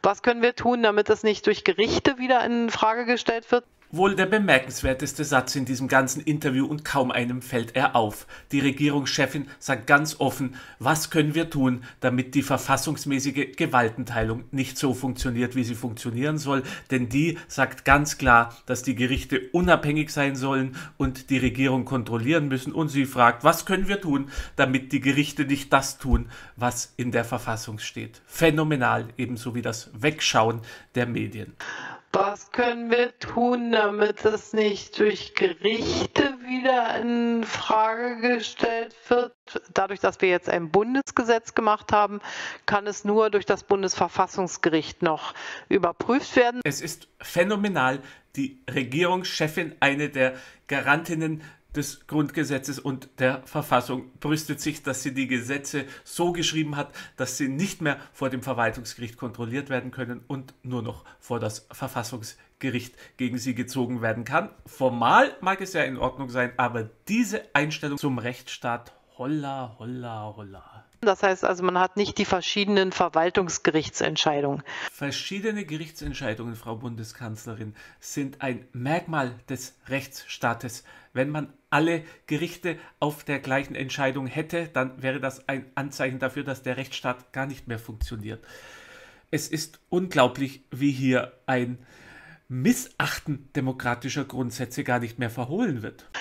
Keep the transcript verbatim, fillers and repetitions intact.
Was können wir tun, damit das nicht durch Gerichte wieder in Frage gestellt wird? Wohl der bemerkenswerteste Satz in diesem ganzen Interview und kaum einem fällt er auf. Die Regierungschefin sagt ganz offen, was können wir tun, damit die verfassungsmäßige Gewaltenteilung nicht so funktioniert, wie sie funktionieren soll. Denn die sagt ganz klar, dass die Gerichte unabhängig sein sollen und die Regierung kontrollieren müssen. Und sie fragt, was können wir tun, damit die Gerichte nicht das tun, was in der Verfassung steht. Phänomenal, ebenso wie das Wegschauen der Medien. Was können wir tun, damit das nicht durch Gerichte wieder in Frage gestellt wird? Dadurch, dass wir jetzt ein Bundesgesetz gemacht haben, kann es nur durch das Bundesverfassungsgericht noch überprüft werden. Es ist phänomenal, die Regierungschefin, eine der Garantinnen des Grundgesetzes und der Verfassung, brüstet sich, dass sie die Gesetze so geschrieben hat, dass sie nicht mehr vor dem Verwaltungsgericht kontrolliert werden können und nur noch vor das Verfassungsgericht gegen sie gezogen werden kann. Formal mag es ja in Ordnung sein, aber diese Einstellung zum Rechtsstaat, holla, holla, holla. Das heißt also, man hat nicht die verschiedenen Verwaltungsgerichtsentscheidungen. Verschiedene Gerichtsentscheidungen, Frau Bundeskanzlerin, sind ein Merkmal des Rechtsstaates. Wenn man alle Gerichte auf der gleichen Entscheidung hätte, dann wäre das ein Anzeichen dafür, dass der Rechtsstaat gar nicht mehr funktioniert. Es ist unglaublich, wie hier ein Missachten demokratischer Grundsätze gar nicht mehr verhohlen wird.